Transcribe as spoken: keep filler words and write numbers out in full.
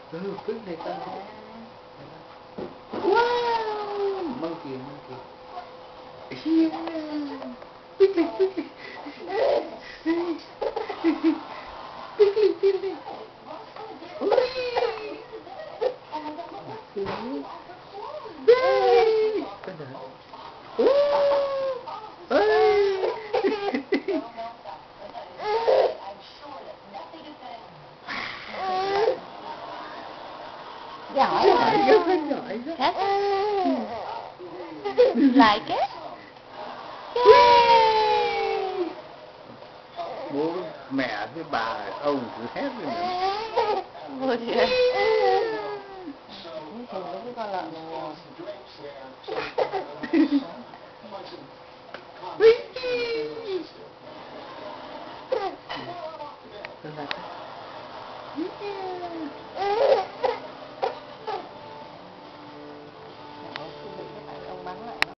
Ừ, picnic con. Wow, monkey, monkey. Yeah. Picnic, picnic. Picnic, picnic. Yay! Giỏi Giỏi, quá. rất giỏi rất. Like it? Yay! Bố mẹ với bà ông cứ hét lên. Ôi trời.